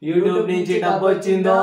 YouTube నుంచి డబ్బు వచ్చిందో.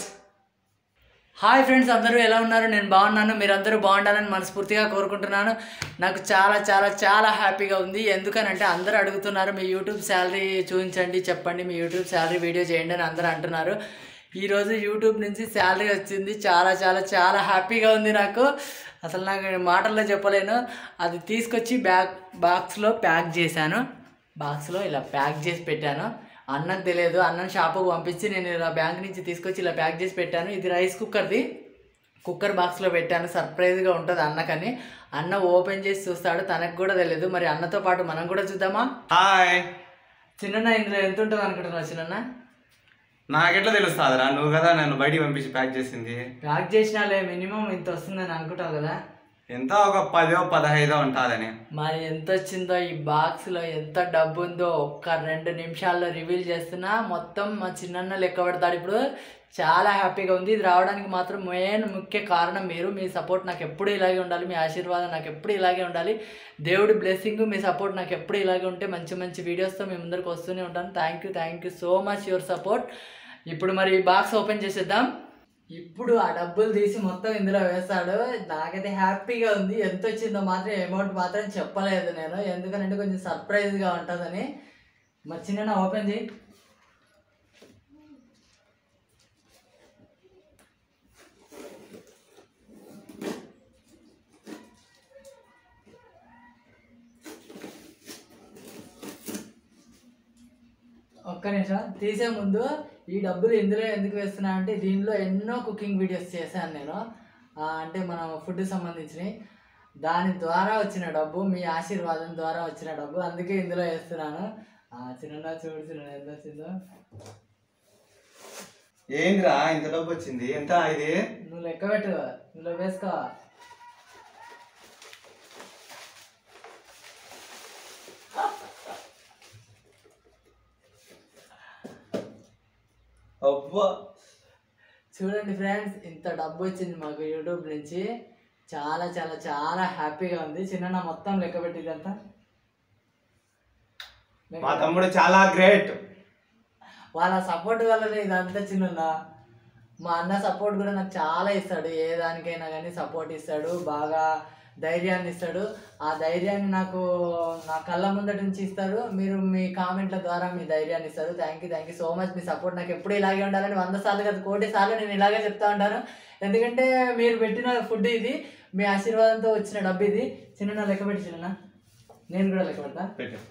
హాయ్ ఫ్రెండ్స్, అందరూ ఎలా ఉన్నారు? నేను బాగున్నాను. మీరందరూ బాగుండాలని మనస్ఫూర్తిగా కోరుకుంటున్నాను. నాకు చాలా చాలా చాలా హ్యాపీగా ఉంది. ఎందుకనంటే అందరూ అడుగుతున్నారు, మీ యూట్యూబ్ శాలరీ చూపించండి, చెప్పండి, మీ యూట్యూబ్ శాలరీ వీడియో చేయండి అని అందరూ అంటున్నారు. ఈరోజు యూట్యూబ్ నుంచి శాలరీ వచ్చింది. చాలా చాలా చాలా హ్యాపీగా ఉంది నాకు. అసలు నాకు మాటల్లో చెప్పలేను. అది తీసుకొచ్చి బాక్స్లో ప్యాక్ చేశాను. బాక్స్లో ఇలా ప్యాక్ చేసి పెట్టాను. అన్నకు తెలియదు. అన్నను షాపుకు పంపించి నేను ఇలా బ్యాంక్ నుంచి తీసుకొచ్చి ఇలా ప్యాక్ చేసి పెట్టాను. ఇది రైస్ కుక్కర్ది. కుక్కర్ బాక్స్లో పెట్టాను. సర్ప్రైజ్గా ఉంటుంది అన్నకని. అన్న ఓపెన్ చేసి చూస్తాడు. తనకు కూడా తెలియదు. మరి అన్నతో పాటు మనం కూడా చూద్దామా? హాయ్ చిన్న, ఇందులో ఎంత ఉంటుంది అనుకుంటున్నావు చిన్న? నాకెట్లా తెలుస్తుందిరా? నువ్వు కదా నన్ను బయటికి పంపించి ప్యాక్ చేసింది. ప్యాక్ చేసినాలే, మినిమం ఇంత వస్తుందని అనుకుంటావు కదా. ఎంత ఒక 10-15 ఉంటుందని. మరి ఎంత వచ్చిందో ఈ బాక్స్లో, ఎంత డబ్బు ఉందో ఒక్క 2 నిమిషాల్లో రివీల్ చేస్తున్నా. మొత్తం మా చిన్న లెక్క పెడతాడు ఇప్పుడు. చాలా హ్యాపీగా ఉంది. ఇది రావడానికి మాత్రం ముఖ్య కారణం మీరు. మీ సపోర్ట్ నాకు ఎప్పుడు ఇలాగే ఉండాలి. మీ ఆశీర్వాదం నాకు ఎప్పుడు ఇలాగే ఉండాలి. దేవుడి బ్లెస్సింగ్, మీ సపోర్ట్ నాకు ఎప్పుడు ఇలాగే ఉంటే మంచి మంచి వీడియోస్తో మీ ముందరికి వస్తూనే ఉంటాను. Thank you so much your support. ఇప్పుడు మరి బాక్స్ ఓపెన్ చేసేద్దాం. ఇప్పుడు ఆ డబ్బులు తీసి మొత్తం ఇందులో వేస్తాడు. నాకైతే హ్యాపీగా ఉంది. ఎంత వచ్చిందో మాత్రం అమౌంట్ మాత్రం చెప్పలేదు నేను, ఎందుకంటే కొంచెం సర్ప్రైజ్గా ఉంటుందని. మరి చిన్న ఓపెన్ చేయి. ఒక్క నిమిషం. తీసే ముందు ఈ డబ్బులు ఇందులో ఎందుకు వేస్తున్నా అంటే, దీనిలో ఎన్నో కుకింగ్ వీడియోస్ చేశాను నేను. అంటే మనం ఫుడ్ సంబంధించినవి. దాని ద్వారా వచ్చిన డబ్బు, మీ ఆశీర్వాదం ద్వారా వచ్చిన డబ్బు, అందుకే ఇందులో వేస్తున్నాను. చిన్న చూడు చిన్న ఎంత వచ్చిందో. ఏంద్రా ఇంత డబ్బు వచ్చింది? ఎంత ఇది? నువ్వు లెక్క పెట్టు, ఇందులో వేసుకో. అబ్బా చూడండి ఫ్రెండ్స్, ఇంత డబ్బు వచ్చింది మాకు యూట్యూబ్ నుంచి. చాలా చాలా చాలా హ్యాపీగా ఉంది. చిన్న మొత్తం లెక్క పెట్టిందంతా. మా తమ్ముడు చాలా గ్రేట్. వాళ్ళ సపోర్ట్ వల్లనే ఇదంతా చిన్న. మా అన్న సపోర్ట్ కూడా నాకు చాలా ఇస్తాడు. ఏ దానికైనా కానీ సపోర్ట్ ఇస్తాడు. బాగా ధైర్యాన్ని ఇస్తాడు. ఆ ధైర్యాన్ని నాకు నా కళ్ళ ముందటి నుంచి ఇస్తారు. మీరు మీ కామెంట్ల ద్వారా మీ ధైర్యాన్ని ఇస్తారు. Thank you so much. మీ సపోర్ట్ నాకు ఎప్పుడు ఇలాగే ఉండాలని 100 సార్లు కదా 1,000,000 సార్లు నేను ఇలాగే చెప్తా ఉంటాను. ఎందుకంటే మీరు పెట్టిన ఫుడ్ ఇది, మీ ఆశీర్వాదంతో వచ్చిన డబ్బు ఇది. చిన్న లెక్క పెట్టి చిన్న, నేను కూడా లెక్క పెడతా.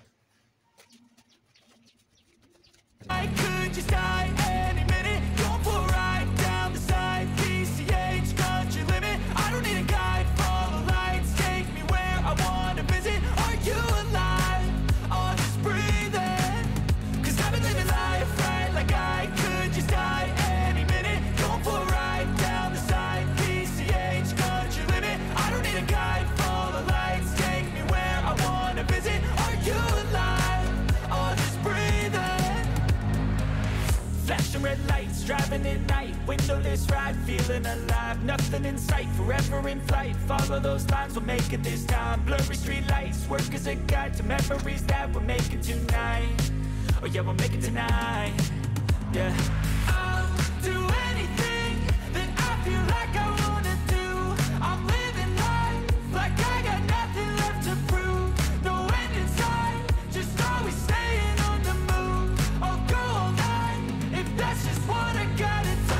Red lights, driving at night, windowless ride, feeling alive, nothing in sight, forever in flight, follow those lines, we'll make it this time, blurry street lights, work as a guide to memories that we're making tonight, oh yeah, we'll make it tonight, yeah. I'll do anything that I feel like I wanna do, I'm living life like I got nothing left to prove, no end in sight, just always staying on the move, I'll go all night, if that's just what I gotta do.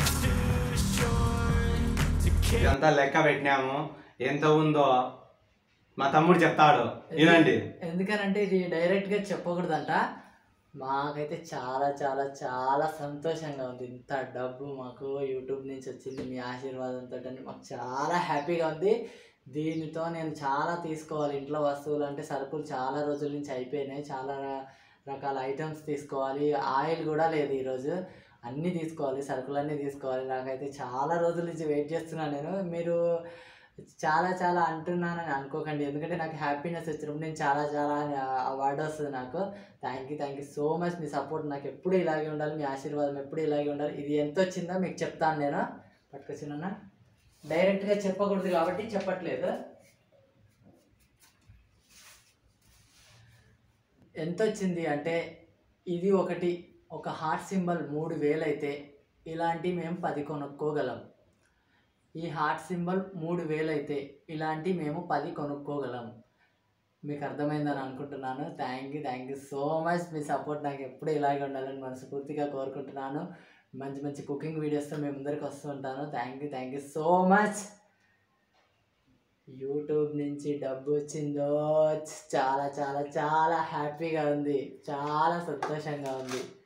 ఇదంతా లెక్క పెట్టినాము. ఎంత ఉందో మా తమ్ముడు చెప్తాడు, వినండి. ఎందుకనంటే ఇది డైరెక్ట్గా చెప్పకూడదంట. మాకైతే చాలా చాలా చాలా సంతోషంగా ఉంది. ఇంత డబ్బు మాకు యూట్యూబ్ నుంచి వచ్చింది మీ ఆశీర్వాదంతో. మాకు చాలా హ్యాపీగా ఉంది. దీనితో నేను చాలా తీసుకోవాలి. ఇంట్లో వస్తువులు అంటే సరుకులు చాలా రోజుల నుంచి అయిపోయినాయి. చాలా రకాల ఐటమ్స్ తీసుకోవాలి. ఆయిల్ కూడా లేదు ఈరోజు. అన్నీ తీసుకోవాలి, సరుకులన్నీ తీసుకోవాలి. నాకైతే చాలా రోజుల నుంచి వెయిట్ చేస్తున్నాను నేను. మీరు చాలా చాలా అంటున్నానని అనుకోకండి, ఎందుకంటే నాకు హ్యాపీనెస్ వచ్చినప్పుడు నేను చాలా చాలా అవార్డు వస్తుంది నాకు. Thank you so much. మీ సపోర్ట్ నాకు ఎప్పుడు ఇలాగే ఉండాలి. మీ ఆశీర్వాదం ఎప్పుడు ఇలాగే ఉండాలి. ఇది ఎంత వచ్చిందో మీకు చెప్తాను నేను. పట్టుకొచ్చినా డైరెక్ట్గా చెప్పకూడదు కాబట్టి చెప్పట్లేదు. ఎంత వచ్చింది అంటే ఇది ఒకటి ఒక హార్ట్ సింబల్ 3000 అయితే ఇలాంటివి మేము 10 కొనుక్కోగలం. ఈ హార్ట్ సింబల్ 3000 అయితే ఇలాంటివి మేము 10 కొనుక్కోగలం. మీకు అర్థమైందని అనుకుంటున్నాను. Thank you so much. మీ సపోర్ట్ నాకు ఎప్పుడు ఇలాగే ఉండాలని మనస్ఫూర్తిగా కోరుకుంటున్నాను. మంచి మంచి కుకింగ్ వీడియోస్తో మేము ముందరికి వస్తూ ఉంటాను. Thank you so much. YouTube నుంచి డబ్బు వచ్చిందో చాలా చాలా చాలా హ్యాపీగా ఉంది, చాలా సంతోషంగా ఉంది.